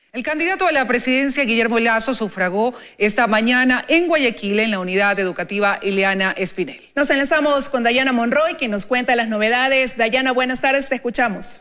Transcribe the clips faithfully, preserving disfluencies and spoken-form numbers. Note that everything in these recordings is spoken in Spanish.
El candidato a la presidencia, Guillermo Lasso, sufragó esta mañana en Guayaquil, en la unidad educativa Ileana Espinel. Nos enlazamos con Dayana Monroy, quien nos cuenta las novedades. Dayana, buenas tardes, te escuchamos.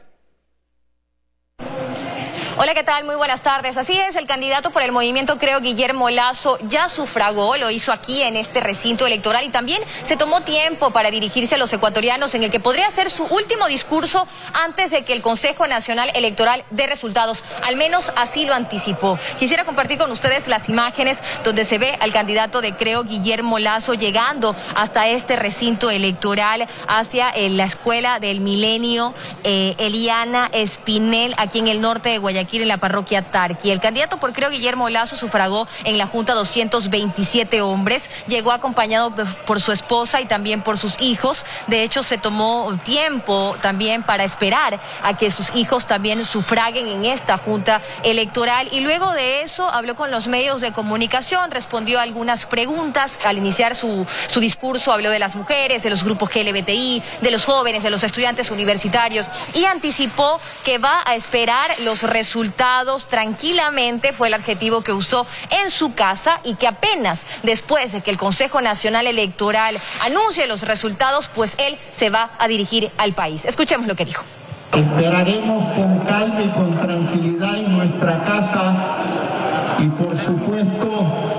Hola, ¿qué tal? Muy buenas tardes. Así es, el candidato por el movimiento Creo, Guillermo Lasso, ya sufragó, lo hizo aquí en este recinto electoral y también se tomó tiempo para dirigirse a los ecuatorianos en el que podría ser su último discurso antes de que el Consejo Nacional Electoral dé resultados. Al menos así lo anticipó. Quisiera compartir con ustedes las imágenes donde se ve al candidato de Creo, Guillermo Lasso, llegando hasta este recinto electoral, hacia eh, la Escuela del Milenio eh, Ileana Espinel, aquí en el norte de Guayaquil, en la parroquia Tarqui. El candidato por Creo, Guillermo Lasso, sufragó en la Junta doscientos veintisiete hombres, llegó acompañado por su esposa y también por sus hijos. De hecho, se tomó tiempo también para esperar a que sus hijos también sufraguen en esta Junta Electoral, y luego de eso habló con los medios de comunicación, respondió a algunas preguntas. Al iniciar su, su discurso habló de las mujeres, de los grupos L G B T I, de los jóvenes, de los estudiantes universitarios, y anticipó que va a esperar los resultados resultados tranquilamente, fue el adjetivo que usó, en su casa, y que apenas después de que el Consejo Nacional Electoral anuncie los resultados, pues él se va a dirigir al país. Escuchemos lo que dijo. Esperaremos con calma y con tranquilidad en nuestra casa, y por supuesto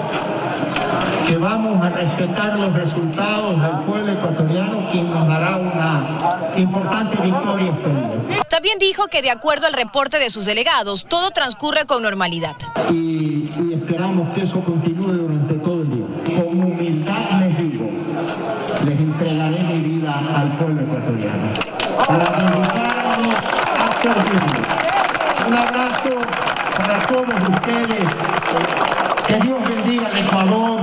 que vamos a respetar los resultados del pueblo ecuatoriano, quien nos dará una importante victoria este día. También dijo que de acuerdo al reporte de sus delegados, todo transcurre con normalidad. Y, y esperamos que eso continúe durante todo el día. Con humildad les digo, les entregaré mi vida al pueblo ecuatoriano para dedicarnos a servirles. Un abrazo para todos ustedes. Que Dios bendiga al Ecuador.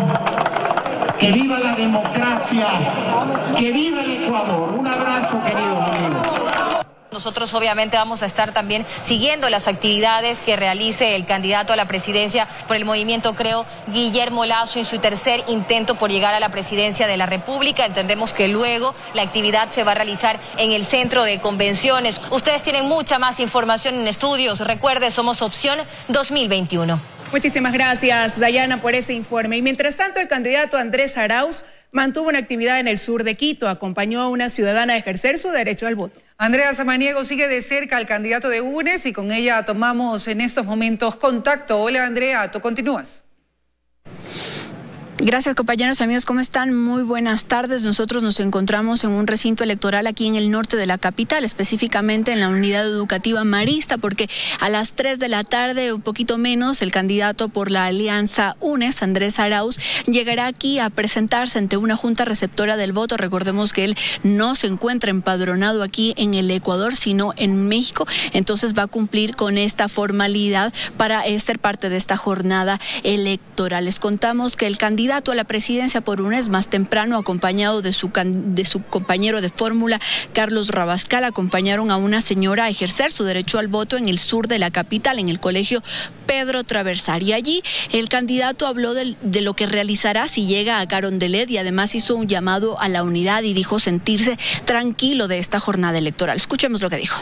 Que viva la democracia. Que viva el Ecuador. Un abrazo, queridos amigos. Nosotros obviamente vamos a estar también siguiendo las actividades que realice el candidato a la presidencia por el movimiento Creo, Guillermo Lasso, en su tercer intento por llegar a la presidencia de la República. Entendemos que luego la actividad se va a realizar en el centro de convenciones. Ustedes tienen mucha más información en estudios. Recuerde, somos Opción dos mil veintiuno. Muchísimas gracias, Dayana, por ese informe. Y mientras tanto, el candidato Andrés Arauz mantuvo una actividad en el sur de Quito, acompañó a una ciudadana a ejercer su derecho al voto. Andrea Samaniego sigue de cerca al candidato de UNES y con ella tomamos en estos momentos contacto. Hola, Andrea, tú continúas. Gracias, compañeros, amigos, ¿cómo están? Muy buenas tardes. Nosotros nos encontramos en un recinto electoral aquí en el norte de la capital, específicamente en la unidad educativa Marista, porque a las tres de la tarde, un poquito menos, el candidato por la alianza UNES, Andrés Arauz, llegará aquí a presentarse ante una junta receptora del voto. Recordemos que él no se encuentra empadronado aquí en el Ecuador, sino en México, entonces va a cumplir con esta formalidad para ser parte de esta jornada electoral. Les contamos que el candidato candidato a la presidencia por UNES más temprano, acompañado de su, de su compañero de fórmula, Carlos Rabascal, acompañaron a una señora a ejercer su derecho al voto en el sur de la capital, en el colegio Pedro Traversar. Y allí el candidato habló de, de lo que realizará si llega a Carondelet y además hizo un llamado a la unidad y dijo sentirse tranquilo de esta jornada electoral. Escuchemos lo que dijo.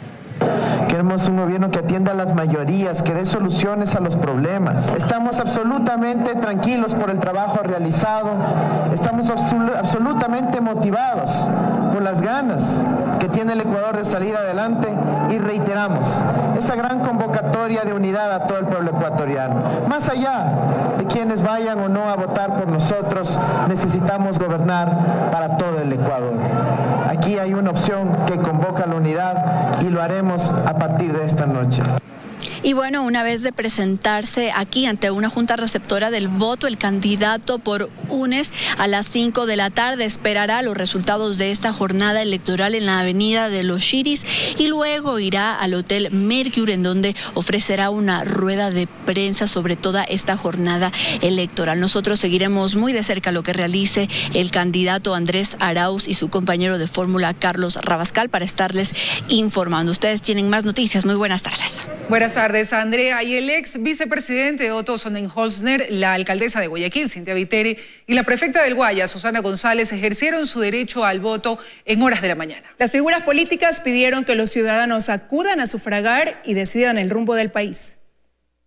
Queremos un gobierno que atienda a las mayorías, que dé soluciones a los problemas. Estamos absolutamente tranquilos por el trabajo realizado, estamos absol- absolutamente motivados por las ganas que tiene el Ecuador de salir adelante y reiteramos esa gran convocatoria de unidad a todo el pueblo ecuatoriano. Más allá de quienes vayan o no a votar por nosotros, necesitamos gobernar para todo el Ecuador. Aquí hay una opción que convoca a la unidad y lo haremos a partir de esta noche. Y bueno, una vez de presentarse aquí ante una junta receptora del voto, el candidato por UNES a las cinco de la tarde esperará los resultados de esta jornada electoral en la avenida de Los Chiris y luego irá al Hotel Mercure, en donde ofrecerá una rueda de prensa sobre toda esta jornada electoral. Nosotros seguiremos muy de cerca lo que realice el candidato Andrés Arauz y su compañero de fórmula Carlos Rabascal para estarles informando. Ustedes tienen más noticias. Muy buenas tardes. Buenas tardes, Andrea. Y el ex vicepresidente Otto Sonnenholzner, la alcaldesa de Guayaquil, Cintia Viteri, y la prefecta del Guayas, Susana González, ejercieron su derecho al voto en horas de la mañana. Las figuras políticas pidieron que los ciudadanos acudan a sufragar y decidan el rumbo del país.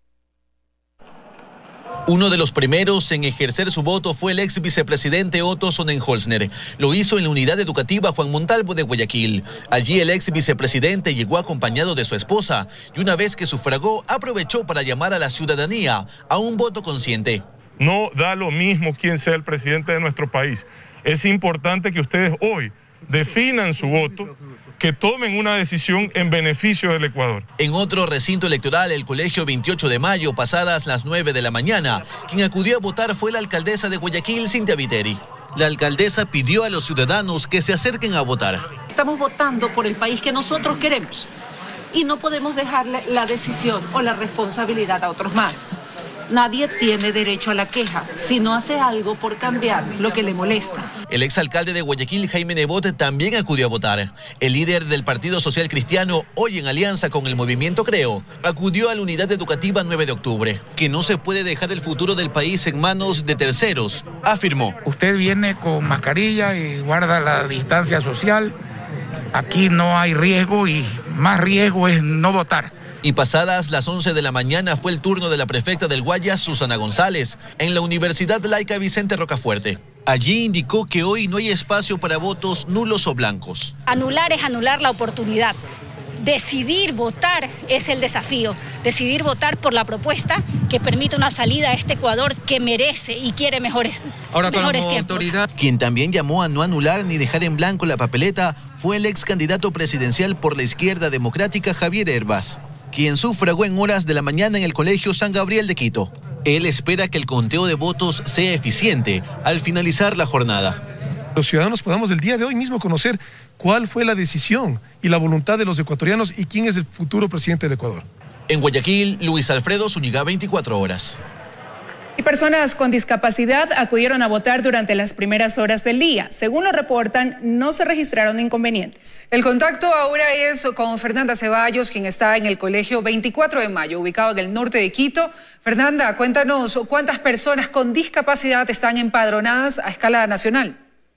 Uno de los primeros en ejercer su voto fue el ex vicepresidente Otto Sonnenholzner. Lo hizo en la unidad educativa Juan Montalvo de Guayaquil. Allí el ex vicepresidente llegó acompañado de su esposa y una vez que sufragó aprovechó para llamar a la ciudadanía a un voto consciente. No da lo mismo quién sea el presidente de nuestro país. Es importante que ustedes hoy definan su voto, que tomen una decisión en beneficio del Ecuador. En otro recinto electoral, el colegio veintiocho de mayo, pasadas las nueve de la mañana, quien acudió a votar fue la alcaldesa de Guayaquil, Cintia Viteri. La alcaldesa pidió a los ciudadanos que se acerquen a votar. Estamos votando por el país que nosotros queremos y no podemos dejarle la decisión o la responsabilidad a otros más. Nadie tiene derecho a la queja si no hace algo por cambiar lo que le molesta. El exalcalde de Guayaquil, Jaime Nebot, también acudió a votar. El líder del Partido Social Cristiano, hoy en alianza con el Movimiento Creo, acudió a la unidad educativa nueve de octubre, que no se puede dejar el futuro del país en manos de terceros, afirmó. Usted viene con mascarilla y guarda la distancia social. Aquí no hay riesgo y más riesgo es no votar. Y pasadas las once de la mañana fue el turno de la prefecta del Guayas, Susana González, en la Universidad Laica Vicente Rocafuerte. Allí indicó que hoy no hay espacio para votos nulos o blancos. Anular es anular la oportunidad. Decidir votar es el desafío. Decidir votar por la propuesta que permite una salida a este Ecuador que merece y quiere mejores, Ahora, mejores tiempos. Autoridad. Quien también llamó a no anular ni dejar en blanco la papeleta fue el ex candidato presidencial por la izquierda democrática, Javier Herbas, quien sufragó en horas de la mañana en el Colegio San Gabriel de Quito. Él espera que el conteo de votos sea eficiente al finalizar la jornada. Los ciudadanos podamos el día de hoy mismo conocer cuál fue la decisión y la voluntad de los ecuatorianos y quién es el futuro presidente del Ecuador. En Guayaquil, Luis Alfredo Zúñiga, veinticuatro horas. Y personas con discapacidad acudieron a votar durante las primeras horas del día. Según lo reportan, no se registraron inconvenientes. El contacto ahora es con Fernanda Ceballos, quien está en el colegio veinticuatro de mayo, ubicado en el norte de Quito. Fernanda, cuéntanos, ¿cuántas personas con discapacidad están empadronadas a escala nacional?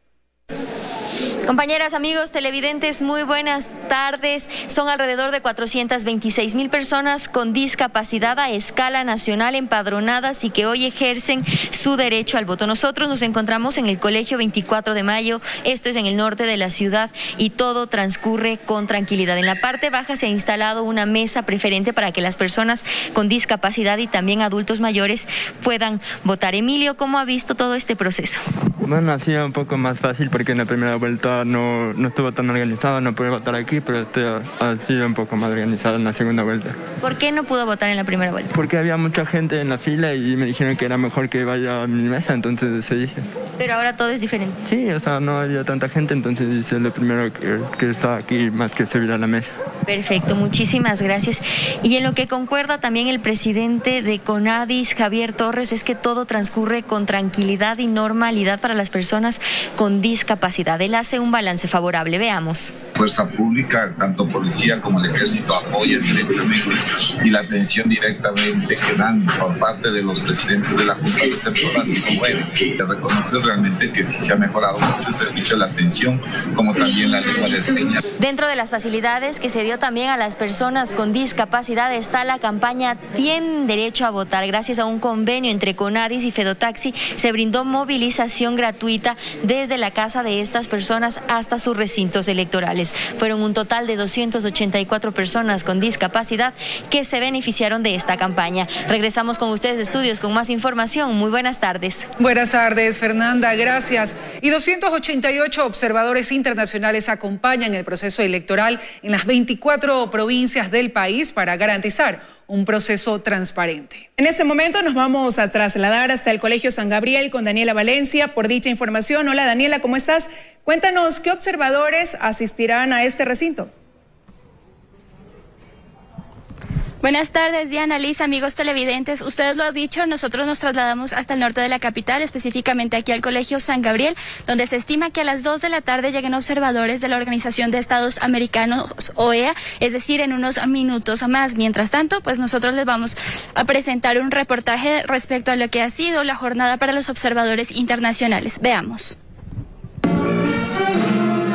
Compañeras, amigos, televidentes, muy buenas tardes. Son alrededor de cuatrocientas veintiséis mil personas con discapacidad a escala nacional empadronadas y que hoy ejercen su derecho al voto. Nosotros nos encontramos en el colegio veinticuatro de mayo, esto es en el norte de la ciudad, y todo transcurre con tranquilidad. En la parte baja se ha instalado una mesa preferente para que las personas con discapacidad y también adultos mayores puedan votar. Emilio, ¿cómo ha visto todo este proceso? Bueno, ha sido un poco más fácil porque en la primera vuelta no, no estuvo tan organizado, no pude votar aquí, pero este ha, ha sido un poco más organizado en la segunda vuelta. ¿Por qué no pudo votar en la primera vuelta? Porque había mucha gente en la fila y me dijeron que era mejor que vaya a mi mesa, entonces se dice. Pero ahora todo es diferente. Sí, o sea, no había tanta gente, entonces hice lo primero que, que estaba aquí, más que subir a la mesa. Perfecto, muchísimas gracias. Y en lo que concuerda también el presidente de CONADIS, Javier Torres, es que todo transcurre con tranquilidad y normalidad para las personas con discapacidad. Él hace un balance favorable. Veamos. Fuerza pública, tanto policía como el ejército apoyan directamente y la atención directamente que dan por parte de los presidentes de la Junta de Sectores y puede reconocer realmente que sí se ha mejorado mucho el servicio, la atención, como también la lengua de señas. Dentro de las facilidades que se dio también a las personas con discapacidad está la campaña Tienen Derecho a Votar. Gracias a un convenio entre CONADIS y Fedotaxi se brindó movilización gratuita desde la casa de estas personas hasta sus recintos electorales. Fueron un total de doscientas ochenta y cuatro personas con discapacidad que se beneficiaron de esta campaña. Regresamos con ustedes de estudios con más información. Muy buenas tardes. Buenas tardes, Fernanda, gracias. Y doscientos ochenta y ocho observadores internacionales acompañan el proceso electoral en las veinticuatro provincias del país para garantizar un proceso transparente. En este momento nos vamos a trasladar hasta el Colegio San Gabriel con Daniela Valencia por dicha información. Hola Daniela, ¿cómo estás? Cuéntanos, ¿qué observadores asistirán a este recinto? Buenas tardes, Diana, Liz, amigos televidentes. Ustedes lo han dicho, nosotros nos trasladamos hasta el norte de la capital, específicamente aquí al Colegio San Gabriel, donde se estima que a las dos de la tarde lleguen observadores de la Organización de Estados Americanos, O E A, es decir, en unos minutos más. Mientras tanto, pues nosotros les vamos a presentar un reportaje respecto a lo que ha sido la jornada para los observadores internacionales. Veamos.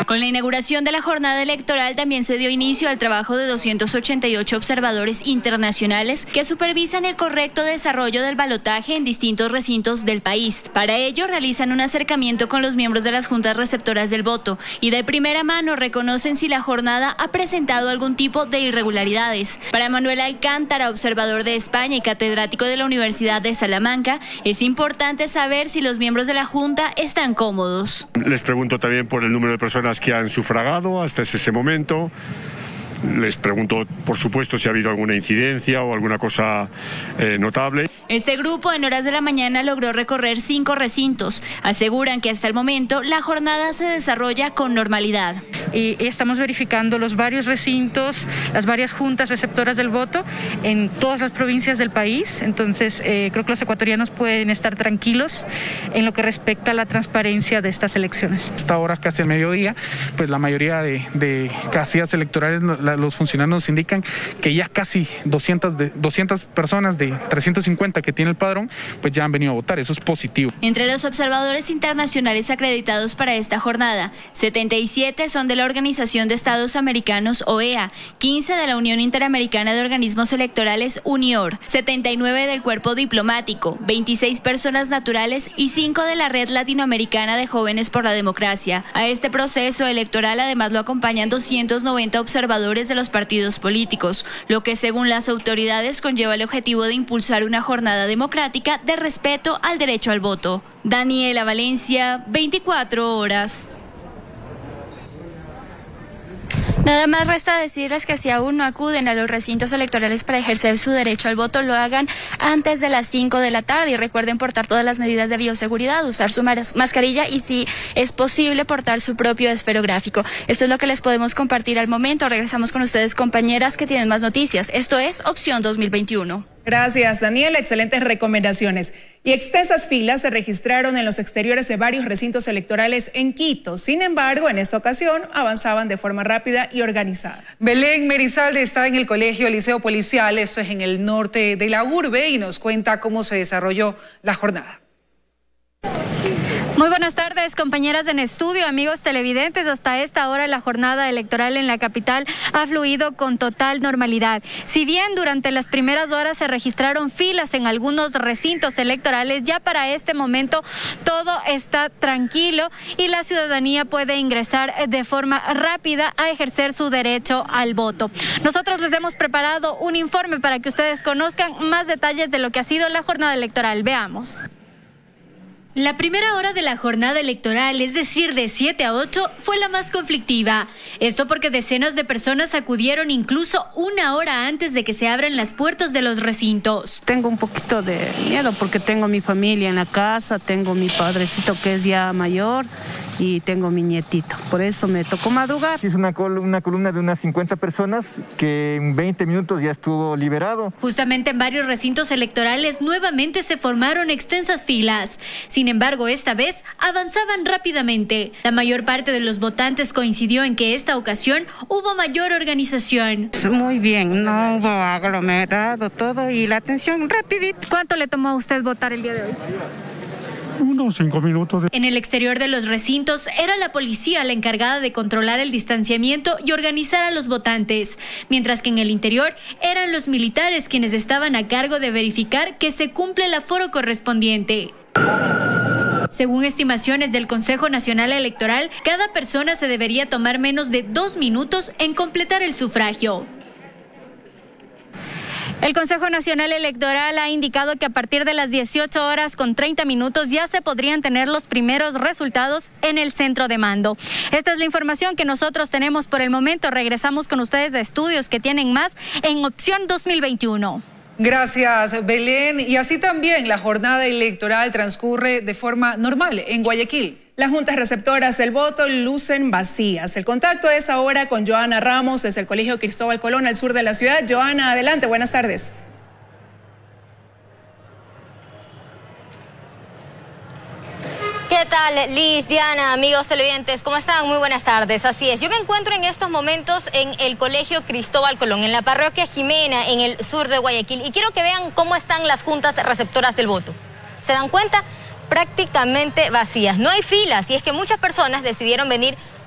Con la inauguración de la jornada electoral también se dio inicio al trabajo de doscientos ochenta y ocho observadores internacionales que supervisan el correcto desarrollo del balotaje en distintos recintos del país. Para ello realizan un acercamiento con los miembros de las juntas receptoras del voto y de primera mano reconocen si la jornada ha presentado algún tipo de irregularidades. Para Manuel Alcántara, observador de España y catedrático de la Universidad de Salamanca, es importante saber si los miembros de la Junta están cómodos. Les pregunto también por el número de personas que han sufragado hasta ese momento. Les pregunto, por supuesto, si ha habido alguna incidencia o alguna cosa eh, notable. Este grupo en horas de la mañana logró recorrer cinco recintos. Aseguran que hasta el momento la jornada se desarrolla con normalidad. Y estamos verificando los varios recintos, las varias juntas receptoras del voto en todas las provincias del país. Entonces, eh, creo que los ecuatorianos pueden estar tranquilos en lo que respecta a la transparencia de estas elecciones. Hasta ahora, casi al mediodía, pues la mayoría de, de casillas electorales, los funcionarios nos indican que ya casi doscientas, de, doscientas personas de trescientos cincuenta que tiene el padrón, pues ya han venido a votar. Eso es positivo. Entre los observadores internacionales acreditados para esta jornada, setenta y siete son de la Organización de Estados Americanos, O E A, quince de la Unión Interamericana de Organismos Electorales, UNIOR, setenta y nueve del Cuerpo Diplomático, veintiséis personas naturales y cinco de la Red Latinoamericana de Jóvenes por la Democracia. A este proceso electoral además lo acompañan doscientos noventa observadores de los partidos políticos, lo que según las autoridades conlleva el objetivo de impulsar una jornada democrática de respeto al derecho al voto. Daniela Valencia, veinticuatro horas. Nada más resta decirles que si aún no acuden a los recintos electorales para ejercer su derecho al voto, lo hagan antes de las cinco de la tarde y recuerden portar todas las medidas de bioseguridad, usar su mascarilla y si es posible portar su propio esferográfico. Esto es lo que les podemos compartir al momento. Regresamos con ustedes, compañeras, que tienen más noticias. Esto es Opción dos mil veintiuno. Gracias, Daniela. Excelentes recomendaciones. Y extensas filas se registraron en los exteriores de varios recintos electorales en Quito. Sin embargo, en esta ocasión avanzaban de forma rápida y organizada. Belén Merizalde está en el Colegio Liceo Policial, esto es en el norte de la urbe, y nos cuenta cómo se desarrolló la jornada. Muy buenas tardes, compañeras en estudio, amigos televidentes. Hasta esta hora la jornada electoral en la capital ha fluido con total normalidad. Si bien durante las primeras horas se registraron filas en algunos recintos electorales, ya para este momento todo está tranquilo y la ciudadanía puede ingresar de forma rápida a ejercer su derecho al voto. Nosotros les hemos preparado un informe para que ustedes conozcan más detalles de lo que ha sido la jornada electoral. Veamos. La primera hora de la jornada electoral, es decir, de siete a ocho, fue la más conflictiva. Esto porque decenas de personas acudieron incluso una hora antes de que se abran las puertas de los recintos. Tengo un poquito de miedo porque tengo mi familia en la casa, tengo mi padrecito que es ya mayor y tengo mi nietito. Por eso me tocó madrugar. Es una, col una columna de unas cincuenta personas que en veinte minutos ya estuvo liberado. Justamente en varios recintos electorales nuevamente se formaron extensas filas. Sin embargo, esta vez avanzaban rápidamente. La mayor parte de los votantes coincidió en que esta ocasión hubo mayor organización. Muy bien, no hubo aglomerado todo y la atención rapidito. ¿Cuánto le tomó a usted votar el día de hoy? Unos cinco minutos. De... En el exterior de los recintos era la policía la encargada de controlar el distanciamiento y organizar a los votantes, mientras que en el interior eran los militares quienes estaban a cargo de verificar que se cumple el aforo correspondiente. Según estimaciones del Consejo Nacional Electoral, cada persona se debería tomar menos de dos minutos en completar el sufragio. El Consejo Nacional Electoral ha indicado que a partir de las dieciocho horas con treinta minutos ya se podrían tener los primeros resultados en el centro de mando. Esta es la información que nosotros tenemos por el momento. Regresamos con ustedes a estudios que tienen más en Opción dos mil veintiuno. Gracias, Belén. Y así también la jornada electoral transcurre de forma normal en Guayaquil. Las juntas receptoras del voto lucen vacías. El contacto es ahora con Joana Ramos desde el Colegio Cristóbal Colón al sur de la ciudad. Joana, adelante, buenas tardes. ¿Qué tal, Liz, Diana, amigos televidentes? ¿Cómo están? Muy buenas tardes. Así es, yo me encuentro en estos momentos en el Colegio Cristóbal Colón, en la parroquia Jimena, en el sur de Guayaquil. Y quiero que vean cómo están las juntas receptoras del voto. ¿Se dan cuenta? Prácticamente vacías. No hay filas y es que muchas personas decidieron venir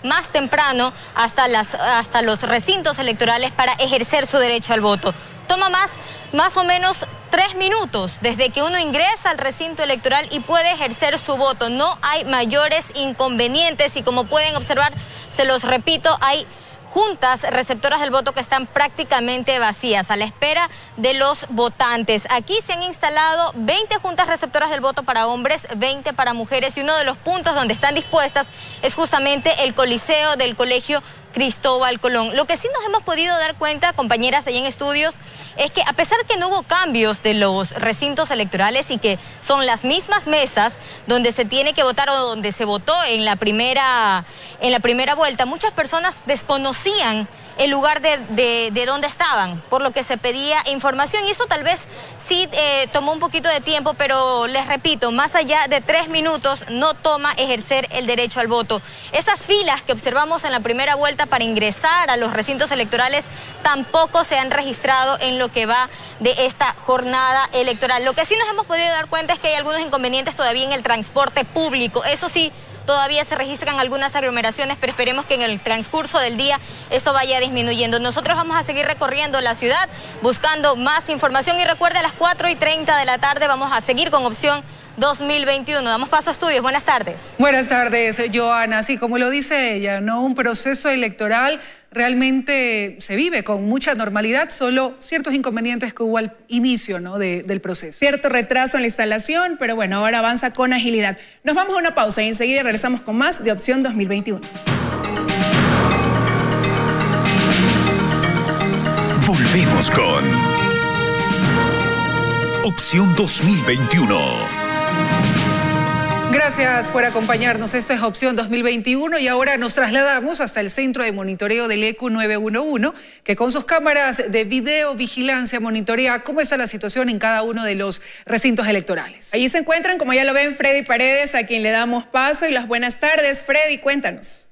más temprano hasta, las, hasta los recintos electorales para ejercer su derecho al voto. Toma más, más o menos tres minutos desde que uno ingresa al recinto electoral y puede ejercer su voto. No hay mayores inconvenientes y como pueden observar, se los repito, hay juntas receptoras del voto que están prácticamente vacías a la espera de los votantes. Aquí se han instalado veinte juntas receptoras del voto para hombres, veinte para mujeres y uno de los puntos donde están dispuestas es justamente el coliseo del Colegio Cristóbal Colón. Lo que sí nos hemos podido dar cuenta, compañeras allá en estudios, es que a pesar que no hubo cambios de los recintos electorales y que son las mismas mesas donde se tiene que votar o donde se votó en la primera, en la primera vuelta, muchas personas desconocían el lugar de, de, de donde estaban, por lo que se pedía información y eso tal vez sí eh, tomó un poquito de tiempo, pero les repito, más allá de tres minutos no toma ejercer el derecho al voto. Esas filas que observamos en la primera vuelta para ingresar a los recintos electorales tampoco se han registrado en lo que va de esta jornada electoral. Lo que sí nos hemos podido dar cuenta es que hay algunos inconvenientes todavía en el transporte público, eso sí, todavía se registran algunas aglomeraciones, pero esperemos que en el transcurso del día esto vaya disminuyendo. Nosotros vamos a seguir recorriendo la ciudad buscando más información y recuerde, a las cuatro y treinta de la tarde vamos a seguir con Opción dos mil veintiuno. Damos paso a estudios. Buenas tardes. Buenas tardes, Joana. Sí, como lo dice ella, ¿no? Un proceso electoral realmente se vive con mucha normalidad, solo ciertos inconvenientes que hubo al inicio, ¿no? de, del proceso. Cierto retraso en la instalación, pero bueno, ahora avanza con agilidad. Nos vamos a una pausa y enseguida regresamos con más de Opción dos mil veintiuno. Volvemos con Opción dos mil veintiuno. Gracias por acompañarnos. Esto es Opción dos mil veintiuno y ahora nos trasladamos hasta el centro de monitoreo del E Q nueve uno uno, que con sus cámaras de videovigilancia monitorea cómo está la situación en cada uno de los recintos electorales. Allí se encuentran, como ya lo ven, Freddy Paredes, a quien le damos paso y las buenas tardes. Freddy, cuéntanos.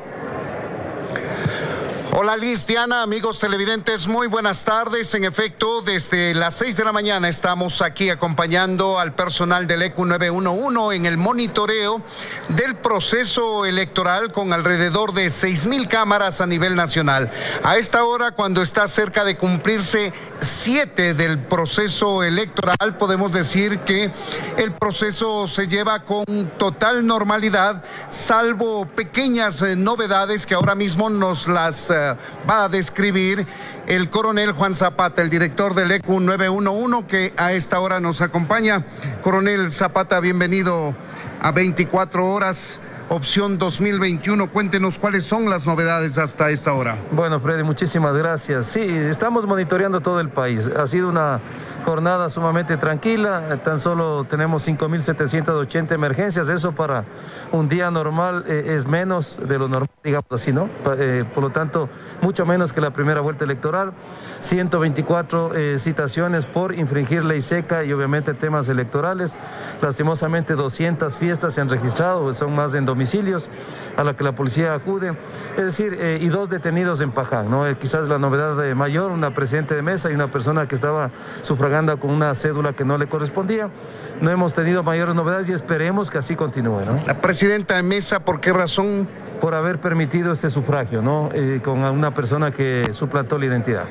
Hola Liz, Diana, amigos televidentes, muy buenas tardes. En efecto, desde las seis de la mañana estamos aquí acompañando al personal del E Q nueve uno uno en el monitoreo del proceso electoral con alrededor de seis mil cámaras a nivel nacional. A esta hora, cuando está cerca de cumplirse siete del proceso electoral, podemos decir que el proceso se lleva con total normalidad, salvo pequeñas eh, novedades que ahora mismo nos las eh, va a describir el coronel Juan Zapata, el director del E Q nueve uno uno, que a esta hora nos acompaña. Coronel Zapata, bienvenido a veinticuatro horas. Opción dos mil veintiuno, cuéntenos cuáles son las novedades hasta esta hora. Bueno, Freddy, muchísimas gracias. Sí, estamos monitoreando todo el país. Ha sido una jornada sumamente tranquila. Tan solo tenemos cinco mil setecientas ochenta emergencias. Eso para un día normal eh, es menos de lo normal, digamos así, ¿no? Eh, por lo tanto, mucho menos que la primera vuelta electoral. ciento veinticuatro eh, citaciones por infringir ley seca y obviamente temas electorales. Lastimosamente doscientas fiestas se han registrado, son más de en domicilios a la que la policía acude. Es decir, eh, y dos detenidos en Paján, ¿no? Eh, quizás la novedad de mayor, una presidente de mesa y una persona que estaba sufragando con una cédula que no le correspondía. No hemos tenido mayores novedades y esperemos que así continúe, ¿no? La presidenta de mesa, ¿por qué razón? Por haber permitido este sufragio, ¿no? Eh, con una persona que suplantó la identidad.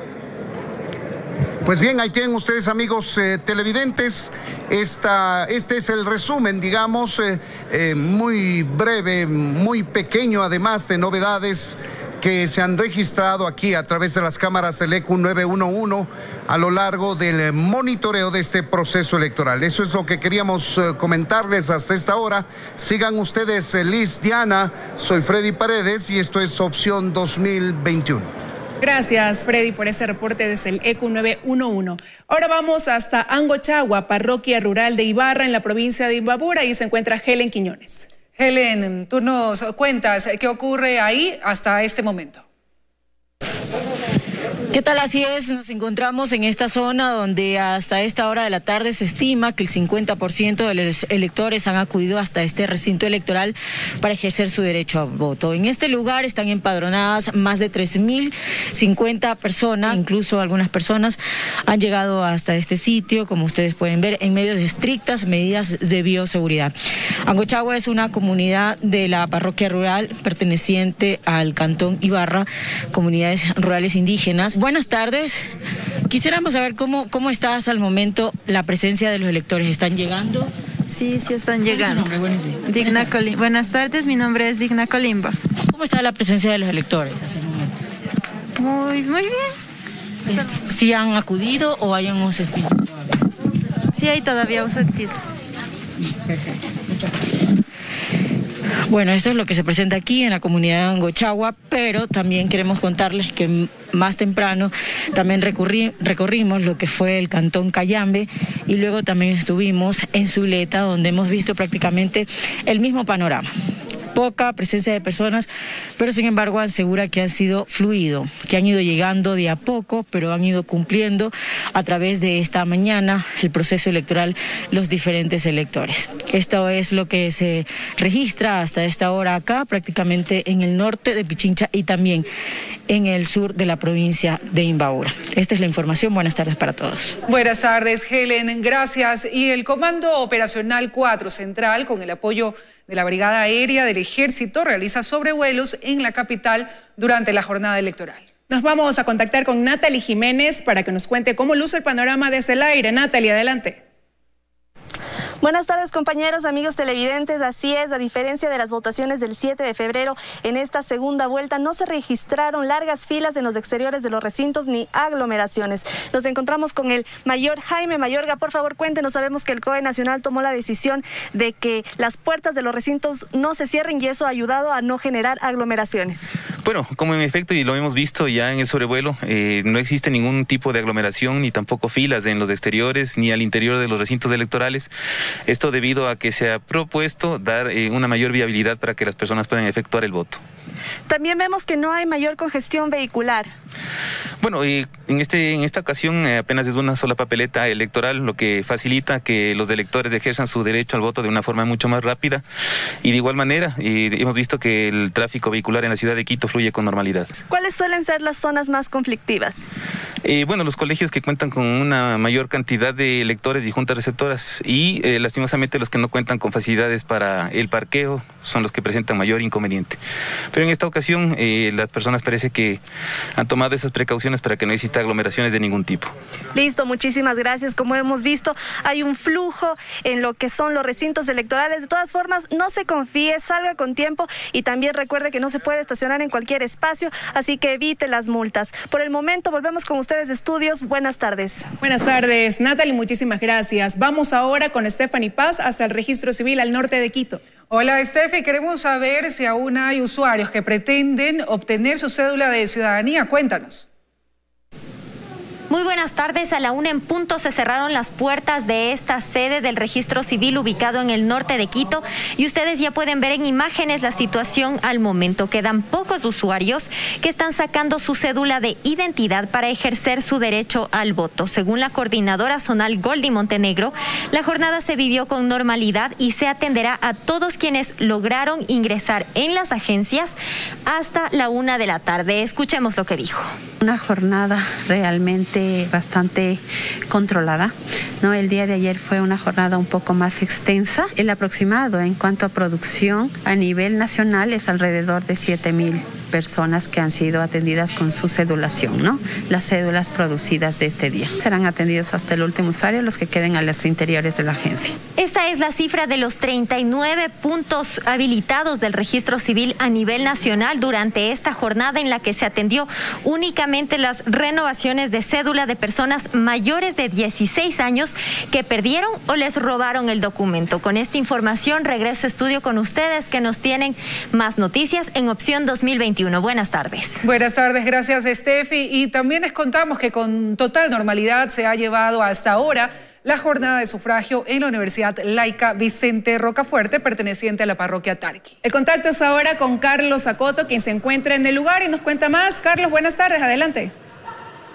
Pues bien, ahí tienen ustedes, amigos eh, televidentes, esta, este es el resumen, digamos, eh, eh, muy breve, muy pequeño, además de novedades que se han registrado aquí a través de las cámaras del E Q nueve uno uno a lo largo del monitoreo de este proceso electoral. Eso es lo que queríamos eh, comentarles hasta esta hora. Sigan ustedes, eh, Liz, Diana, soy Freddy Paredes y esto es Opción dos mil veintiuno. Gracias, Freddy, por ese reporte desde el E Q nueve uno uno. Ahora vamos hasta Angochagua, parroquia rural de Ibarra, en la provincia de Imbabura, y se encuentra Helen Quiñones. Helen, tú nos cuentas qué ocurre ahí hasta este momento. ¿Qué tal? Así es, nos encontramos en esta zona donde hasta esta hora de la tarde se estima que el cincuenta por ciento de los electores han acudido hasta este recinto electoral para ejercer su derecho a voto. En este lugar están empadronadas más de tres mil cincuenta personas, incluso algunas personas han llegado hasta este sitio, como ustedes pueden ver, en medio de estrictas medidas de bioseguridad. Angochagua es una comunidad de la parroquia rural perteneciente al Cantón Ibarra, comunidades rurales indígenas. Buenas tardes. Quisiéramos saber cómo, cómo está hasta el momento la presencia de los electores. ¿Están llegando? Sí, sí están llegando. Buenas, Digna Colim- Buenas tardes, mi nombre es Digna Colimba. ¿Cómo está la presencia de los electores hasta el momento? Muy, muy bien. ¿Sí han acudido o hay un ausentismo? Sí hay todavía ausentismo. Perfecto, muchas gracias. Bueno, esto es lo que se presenta aquí en la comunidad de Angochagua, pero también queremos contarles que más temprano también recurrí, recorrimos lo que fue el Cantón Cayambe y luego también estuvimos en Zuleta, donde hemos visto prácticamente el mismo panorama. Poca presencia de personas, pero sin embargo asegura que ha sido fluido, que han ido llegando de a poco, pero han ido cumpliendo a través de esta mañana el proceso electoral los diferentes electores. Esto es lo que se registra hasta esta hora acá, prácticamente en el norte de Pichincha y también en el sur de la provincia de Imbabura. Esta es la información. Buenas tardes para todos. Buenas tardes, Helen. Gracias. Y el Comando Operacional cuatro Central, con el apoyo de la Brigada Aérea del Ejército, realiza sobrevuelos en la capital durante la jornada electoral. Nos vamos a contactar con Natalie Jiménez para que nos cuente cómo luce el panorama desde el aire. Natalie, adelante. Buenas tardes, compañeros, amigos televidentes. Así es, a diferencia de las votaciones del siete de febrero, en esta segunda vuelta no se registraron largas filas en los exteriores de los recintos ni aglomeraciones. Nos encontramos con el mayor Jaime Mayorga. Por favor, cuéntenos. Sabemos que el C O E Nacional tomó la decisión de que las puertas de los recintos no se cierren y eso ha ayudado a no generar aglomeraciones. Bueno, como en efecto, y lo hemos visto ya en el sobrevuelo, eh, no existe ningún tipo de aglomeración ni tampoco filas en los exteriores ni al interior de los recintos electorales. Esto debido a que se ha propuesto dar eh, una mayor viabilidad para que las personas puedan efectuar el voto. También vemos que no hay mayor congestión vehicular. Bueno, eh, en, este, en esta ocasión eh, apenas es una sola papeleta electoral, lo que facilita que los electores ejerzan su derecho al voto de una forma mucho más rápida. Y de igual manera, eh, hemos visto que el tráfico vehicular en la ciudad de Quito fluye con normalidad. ¿Cuáles suelen ser las zonas más conflictivas? Eh, bueno, los colegios que cuentan con una mayor cantidad de electores y juntas receptoras y eh, lastimosamente los que no cuentan con facilidades para el parqueo son los que presentan mayor inconveniente. Pero en esta ocasión eh, las personas parece que han tomado esas precauciones para que no exista aglomeraciones de ningún tipo. Listo, muchísimas gracias. Como hemos visto, hay un flujo en lo que son los recintos electorales. De todas formas, no se confíe, salga con tiempo y también recuerde que no se puede estacionar en cualquier espacio, así que evite las multas. Por el momento, volvemos con ustedes de estudios. Buenas tardes. Buenas tardes, Natalie, muchísimas gracias. Vamos ahora con Stephanie Paz hasta el registro civil al norte de Quito. Hola, Steffi, queremos saber si aún hay usuarios que pretenden obtener su cédula de ciudadanía. Cuéntanos. Muy buenas tardes. A la una en punto se cerraron las puertas de esta sede del registro civil ubicado en el norte de Quito y ustedes ya pueden ver en imágenes la situación al momento. Quedan pocos usuarios que están sacando su cédula de identidad para ejercer su derecho al voto. Según la coordinadora zonal Goldi Montenegro, la jornada se vivió con normalidad y se atenderá a todos quienes lograron ingresar en las agencias hasta la una de la tarde. Escuchemos lo que dijo. Una jornada realmente bastante controlada, ¿no? El día de ayer fue una jornada un poco más extensa. El aproximado en cuanto a producción a nivel nacional es alrededor de siete mil personas que han sido atendidas con su cedulación, ¿no? Las cédulas producidas de este día. Serán atendidos hasta el último usuario, los que queden a los interiores de la agencia. Esta es la cifra de los treinta y nueve puntos habilitados del registro civil a nivel nacional durante esta jornada en la que se atendió únicamente las renovaciones de cédula de personas mayores de dieciséis años que perdieron o les robaron el documento. Con esta información regreso a estudio con ustedes que nos tienen más noticias en Opción dos mil veintiuno. Buenas tardes. Buenas tardes, gracias Steffi. Y también les contamos que con total normalidad se ha llevado hasta ahora la jornada de sufragio en la Universidad Laica Vicente Rocafuerte, perteneciente a la parroquia Tarqui. El contacto es ahora con Carlos Acoto, quien se encuentra en el lugar y nos cuenta más. Carlos, buenas tardes, adelante.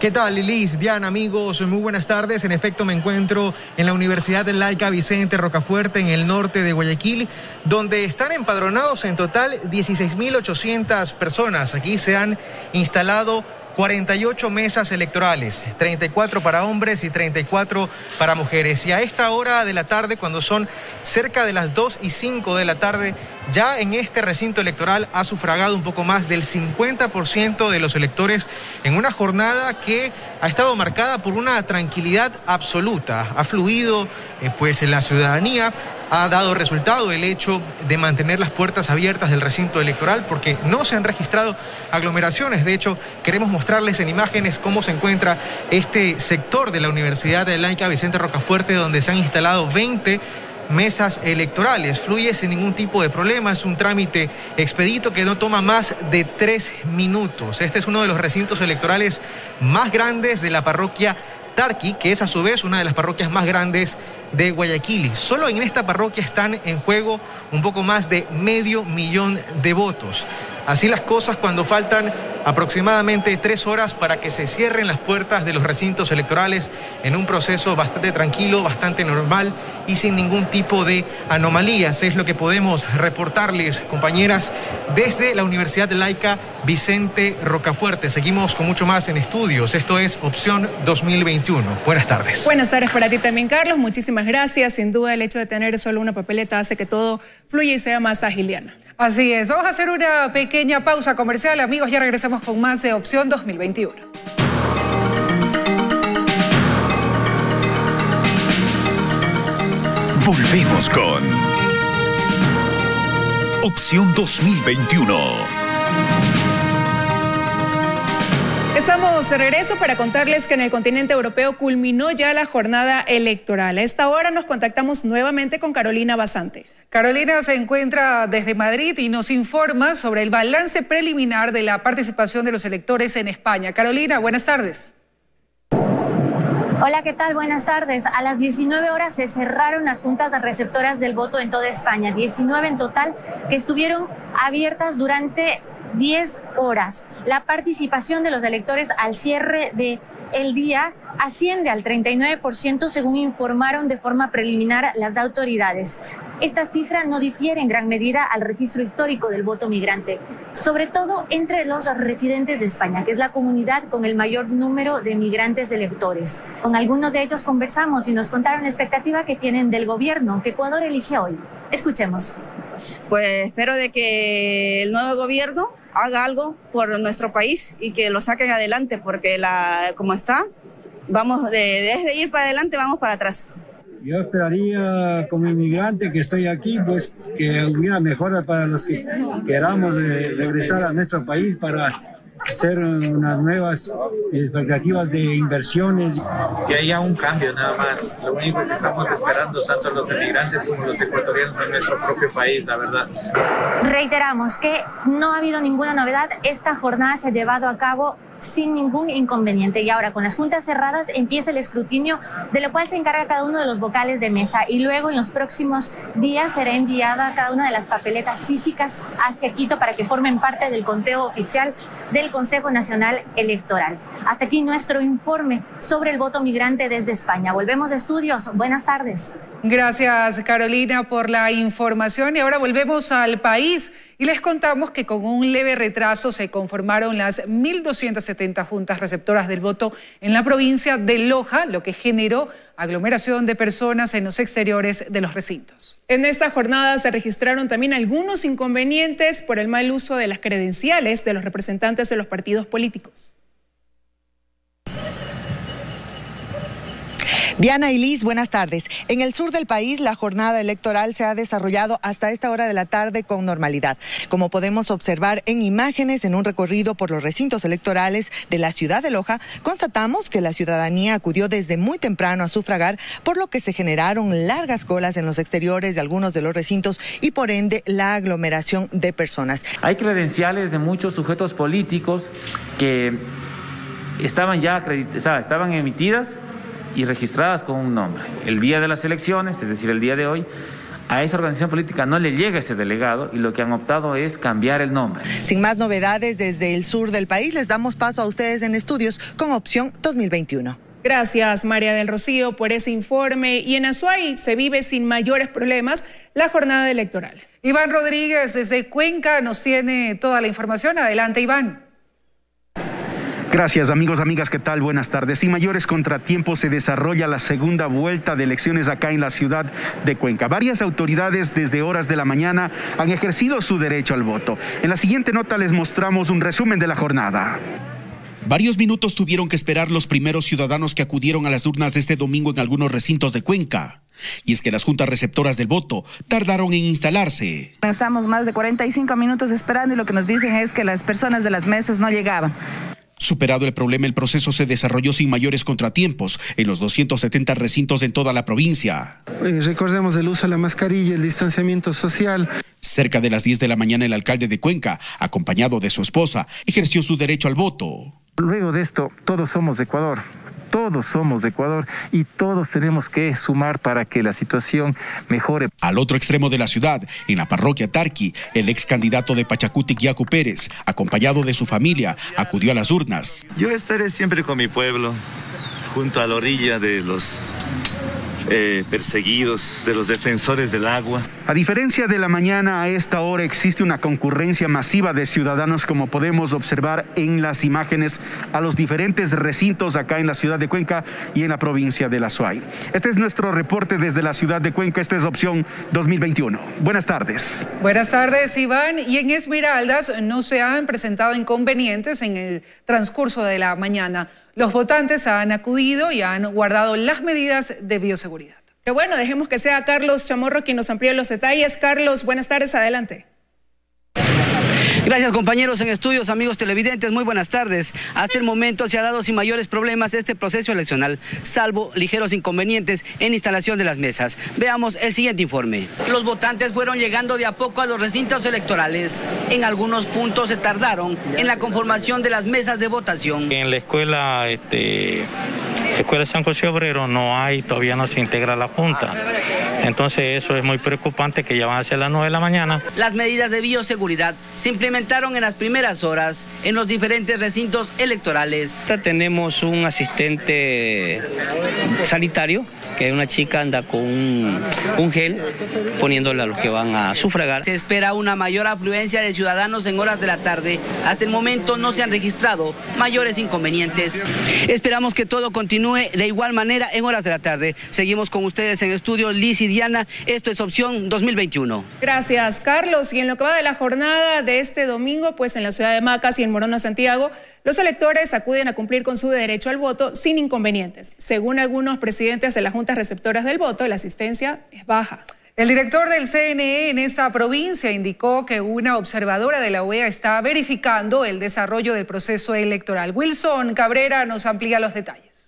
¿Qué tal, Lilis, Diana, amigos? Muy buenas tardes. En efecto, me encuentro en la Universidad Laica Vicente Rocafuerte, en el norte de Guayaquil, donde están empadronados en total dieciséis mil ochocientas personas. Aquí se han instalado cuarenta y ocho mesas electorales, treinta y cuatro para hombres y treinta y cuatro para mujeres. Y a esta hora de la tarde, cuando son cerca de las dos y cinco de la tarde, ya en este recinto electoral ha sufragado un poco más del cincuenta por ciento de los electores en una jornada que ha estado marcada por una tranquilidad absoluta. Ha fluido eh, pues en la ciudadanía. Ha dado resultado el hecho de mantener las puertas abiertas del recinto electoral porque no se han registrado aglomeraciones. De hecho, queremos mostrarles en imágenes cómo se encuentra este sector de la Universidad Laica Vicente Rocafuerte, donde se han instalado veinte mesas electorales. Fluye sin ningún tipo de problema, es un trámite expedito que no toma más de tres minutos. Este es uno de los recintos electorales más grandes de la parroquia Tarqui, que es a su vez una de las parroquias más grandes de Guayaquil. Solo en esta parroquia están en juego un poco más de medio millón de votos. Así las cosas cuando faltan aproximadamente tres horas para que se cierren las puertas de los recintos electorales en un proceso bastante tranquilo, bastante normal y sin ningún tipo de anomalías. Es lo que podemos reportarles, compañeras, desde la Universidad Laica Vicente Rocafuerte. Seguimos con mucho más en estudios. Esto es Opción dos mil veintiuno. Buenas tardes. Buenas tardes para ti también, Carlos. Muchísimas gracias. Sin duda, el hecho de tener solo una papeleta hace que todo fluya y sea más ágil, Diana. Así es. Vamos a hacer una pequeña pausa comercial, amigos. Ya regresamos con más de Opción dos mil veintiuno. Volvemos con Opción dos mil veintiuno. Estamos de regreso para contarles que en el continente europeo culminó ya la jornada electoral. A esta hora nos contactamos nuevamente con Carolina Basante. Carolina se encuentra desde Madrid y nos informa sobre el balance preliminar de la participación de los electores en España. Carolina, buenas tardes. Hola, ¿qué tal? Buenas tardes. A las diecinueve horas se cerraron las juntas receptoras del voto en toda España, diecinueve en total, que estuvieron abiertas durante diez horas. La participación de los electores al cierre de el día asciende al treinta y nueve por ciento, según informaron de forma preliminar las autoridades. Esta cifra no difiere en gran medida al registro histórico del voto migrante, sobre todo entre los residentes de España, que es la comunidad con el mayor número de migrantes electores. Con algunos de ellos conversamos y nos contaron la expectativa que tienen del gobierno que Ecuador elige hoy. Escuchemos. Pues espero de que el nuevo gobierno haga algo por nuestro país y que lo saquen adelante, porque la, como está, vamos de, desde ir para adelante, vamos para atrás. Yo esperaría, como inmigrante que estoy aquí, pues que hubiera mejoras para los que queramos eh, regresar a nuestro país para hacer unas nuevas expectativas de inversiones. Que haya un cambio nada más. Lo único que estamos esperando, tanto los emigrantes como los ecuatorianos en nuestro propio país, la verdad. Reiteramos que no ha habido ninguna novedad. Esta jornada se ha llevado a cabo sin ningún inconveniente y ahora con las juntas cerradas empieza el escrutinio, de lo cual se encarga cada uno de los vocales de mesa, y luego en los próximos días será enviada cada una de las papeletas físicas hacia Quito para que formen parte del conteo oficial del Consejo Nacional Electoral. Hasta aquí nuestro informe sobre el voto migrante desde España. Volvemos a estudios. Buenas tardes. Gracias, Carolina, por la información. Y ahora volvemos al país y les contamos que con un leve retraso se conformaron las mil doscientas setenta juntas receptoras del voto en la provincia de Loja, lo que generó aglomeración de personas en los exteriores de los recintos. En esta jornada se registraron también algunos inconvenientes por el mal uso de las credenciales de los representantes de los partidos políticos. Diana y Liz, buenas tardes. En el sur del país, la jornada electoral se ha desarrollado hasta esta hora de la tarde con normalidad. Como podemos observar en imágenes en un recorrido por los recintos electorales de la ciudad de Loja, constatamos que la ciudadanía acudió desde muy temprano a sufragar, por lo que se generaron largas colas en los exteriores de algunos de los recintos y por ende la aglomeración de personas. Hay credenciales de muchos sujetos políticos que estaban ya acreditadas, estaban emitidas y registradas con un nombre. El día de las elecciones, es decir, el día de hoy, A esa organización política no le llega ese delegado y lo que han optado es cambiar el nombre. Sin más novedades desde el sur del país, les damos paso a ustedes en estudios con Opción dos mil veintiuno. Gracias, María del Rocío, por ese informe. Y en Azuay se vive sin mayores problemas la jornada electoral. Iván Rodríguez desde Cuenca nos tiene toda la información. Adelante, Iván. Gracias, amigos, amigas, ¿qué tal? Buenas tardes. Sin mayores contratiempos se desarrolla la segunda vuelta de elecciones acá en la ciudad de Cuenca. Varias autoridades desde horas de la mañana han ejercido su derecho al voto. En la siguiente nota les mostramos un resumen de la jornada. Varios minutos tuvieron que esperar los primeros ciudadanos que acudieron a las urnas este domingo en algunos recintos de Cuenca. Y es que las juntas receptoras del voto tardaron en instalarse. Estamos más de cuarenta y cinco minutos esperando y lo que nos dicen es que las personas de las mesas no llegaban. Superado el problema, el proceso se desarrolló sin mayores contratiempos en los doscientos setenta recintos en toda la provincia. Eh, recordemos el uso de la mascarilla, el distanciamiento social. Cerca de las diez de la mañana, el alcalde de Cuenca, acompañado de su esposa, ejerció su derecho al voto. Luego de esto, todos somos de Ecuador. Todos somos de Ecuador y todos tenemos que sumar para que la situación mejore. Al otro extremo de la ciudad, en la parroquia Tarqui, el ex candidato de Pachacutic, Yacu Pérez, acompañado de su familia, acudió a las urnas. Yo estaré siempre con mi pueblo, junto a la orilla de los eh, perseguidos, de los defensores del agua. A diferencia de la mañana, a esta hora existe una concurrencia masiva de ciudadanos, como podemos observar en las imágenes, a los diferentes recintos acá en la ciudad de Cuenca y en la provincia de la Azuay. Este es nuestro reporte desde la ciudad de Cuenca. Esta es Opción dos mil veintiuno. Buenas tardes. Buenas tardes, Iván. Y en Esmeraldas no se han presentado inconvenientes en el transcurso de la mañana. Los votantes han acudido y han guardado las medidas de bioseguridad. Qué bueno, dejemos que sea Carlos Chamorro quien nos amplíe los detalles. Carlos, buenas tardes, adelante. Gracias, compañeros en estudios, amigos televidentes, muy buenas tardes. Hasta el momento se ha dado sin mayores problemas este proceso electoral, salvo ligeros inconvenientes en instalación de las mesas. Veamos el siguiente informe. Los votantes fueron llegando de a poco a los recintos electorales. En algunos puntos se tardaron en la conformación de las mesas de votación. En la escuela, este, escuela San José Obrero no hay, todavía no se integra la Junta. Entonces eso es muy preocupante, que ya van a ser las nueve de la mañana. Las medidas de bioseguridad se implementaron en las primeras horas en los diferentes recintos electorales. Tenemos un asistente sanitario, que una chica anda con un, un gel poniéndole a los que van a sufragar. Se espera una mayor afluencia de ciudadanos en horas de la tarde. Hasta el momento no se han registrado mayores inconvenientes. Esperamos que todo continúe de igual manera en horas de la tarde. Seguimos con ustedes en estudio, Liz y Diana. Esto es Opción dos mil veintiuno. Gracias, Carlos. Y en lo que va de la jornada de este domingo, pues en la ciudad de Macas y en Morona, Santiago, los electores acuden a cumplir con su derecho al voto sin inconvenientes. Según algunos presidentes de las juntas receptoras del voto, la asistencia es baja. El director del C N E en esta provincia indicó que una observadora de la O E A está verificando el desarrollo del proceso electoral. Wilson Cabrera nos amplía los detalles.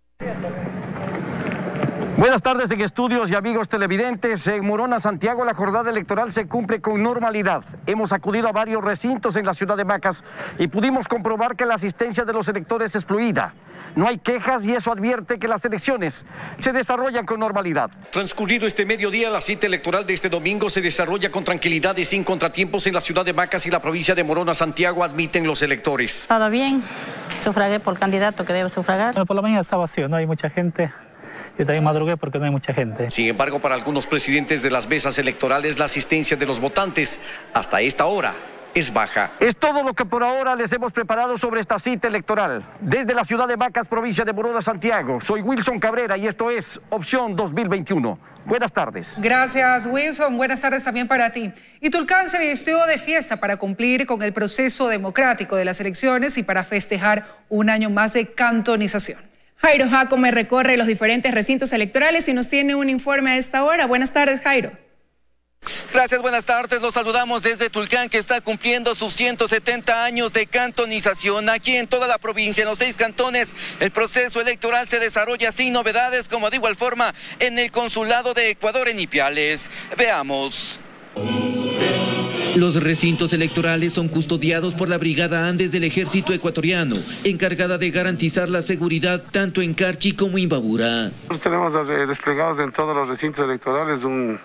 Buenas tardes en estudios y amigos televidentes. En Morona, Santiago, la jornada electoral se cumple con normalidad. Hemos acudido a varios recintos en la ciudad de Macas y pudimos comprobar que la asistencia de los electores es fluida. No hay quejas y eso advierte que las elecciones se desarrollan con normalidad. Transcurrido este mediodía, la cita electoral de este domingo se desarrolla con tranquilidad y sin contratiempos en la ciudad de Macas y la provincia de Morona, Santiago, admiten los electores. Todo bien, sufragué por el candidato que debe sufragar. Bueno, por la mañana está vacío, no hay mucha gente. Yo también madrugué porque no hay mucha gente. Sin embargo, para algunos presidentes de las mesas electorales, la asistencia de los votantes hasta esta hora es baja. Es todo lo que por ahora les hemos preparado sobre esta cita electoral. Desde la ciudad de Macas, provincia de Morona, Santiago, soy Wilson Cabrera y esto es Opción dos mil veintiuno. Buenas tardes. Gracias, Wilson. Buenas tardes también para ti. Y Tulcán se vistió de fiesta para cumplir con el proceso democrático de las elecciones y para festejar un año más de cantonización. Jairo Jacome recorre los diferentes recintos electorales y nos tiene un informe a esta hora. Buenas tardes, Jairo. Gracias, buenas tardes. Los saludamos desde Tulcán, que está cumpliendo sus ciento setenta años de cantonización. Aquí en toda la provincia, en los seis cantones, el proceso electoral se desarrolla sin novedades, como de igual forma en el Consulado de Ecuador en Ipiales. Veamos. Los recintos electorales son custodiados por la Brigada Andes del Ejército Ecuatoriano, encargada de garantizar la seguridad tanto en Carchi como en Imbabura. Nosotros tenemos desplegados en todos los recintos electorales un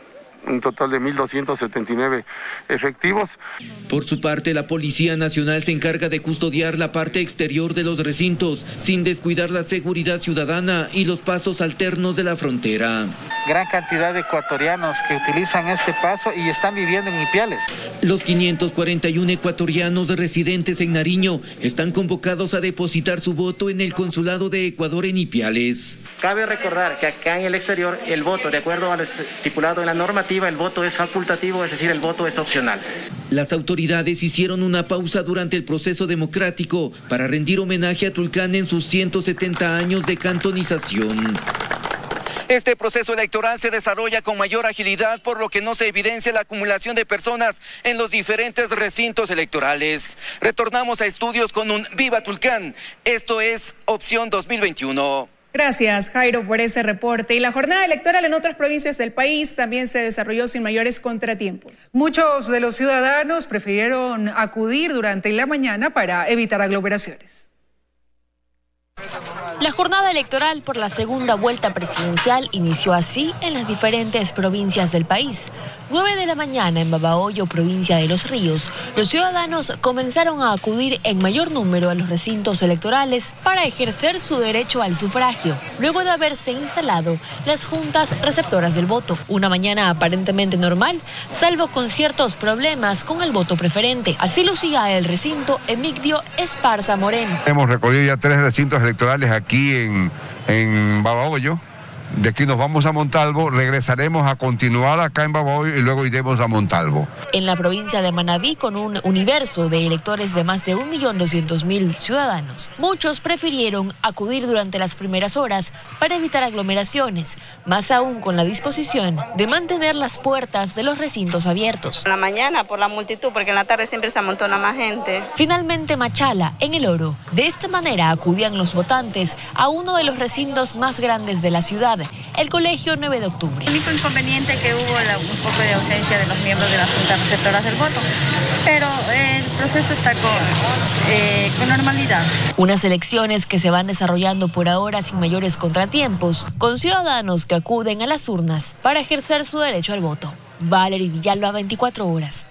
un total de mil doscientos setenta y nueve efectivos. Por su parte, la Policía Nacional se encarga de custodiar la parte exterior de los recintos, sin descuidar la seguridad ciudadana y los pasos alternos de la frontera. Gran cantidad de ecuatorianos que utilizan este paso y están viviendo en Ipiales. Los quinientos cuarenta y uno ecuatorianos residentes en Nariño están convocados a depositar su voto en el Consulado de Ecuador en Ipiales. Cabe recordar que acá en el exterior el voto, de acuerdo a lo estipulado en la normativa, el voto es facultativo, es decir, el voto es opcional. Las autoridades hicieron una pausa durante el proceso democrático para rendir homenaje a Tulcán en sus ciento setenta años de cantonización. Este proceso electoral se desarrolla con mayor agilidad, por lo que no se evidencia la acumulación de personas en los diferentes recintos electorales. Retornamos a estudios con un Viva Tulcán. Esto es Opción dos mil veintiuno. Gracias, Jairo, por ese reporte. Y la jornada electoral en otras provincias del país también se desarrolló sin mayores contratiempos. Muchos de los ciudadanos prefirieron acudir durante la mañana para evitar aglomeraciones. La jornada electoral por la segunda vuelta presidencial inició así en las diferentes provincias del país. nueve de la mañana en Babahoyo, provincia de Los Ríos, los ciudadanos comenzaron a acudir en mayor número a los recintos electorales para ejercer su derecho al sufragio, luego de haberse instalado las juntas receptoras del voto. Una mañana aparentemente normal, salvo con ciertos problemas con el voto preferente. Así lucía el recinto Emigdio Esparza Moreno. Hemos recorrido ya tres recintos electorales aquí en, en Babahoyo. De aquí nos vamos a Montalvo, regresaremos a continuar acá en Babahoyo y luego iremos a Montalvo. En la provincia de Manabí, con un universo de electores de más de un millón doscientos mil ciudadanos, muchos prefirieron acudir durante las primeras horas para evitar aglomeraciones, más aún con la disposición de mantener las puertas de los recintos abiertos. En la mañana por la multitud, porque en la tarde siempre se amontona más gente. Finalmente, Machala, en El Oro. De esta manera acudían los votantes a uno de los recintos más grandes de la ciudad, el Colegio nueve de octubre. El único inconveniente que hubo la, un poco de ausencia de los miembros de las juntas receptoras del voto, pero eh, el proceso está con, eh, con normalidad. Unas elecciones que se van desarrollando por ahora sin mayores contratiempos, con ciudadanos que acuden a las urnas para ejercer su derecho al voto. Valery Villalba, veinticuatro horas.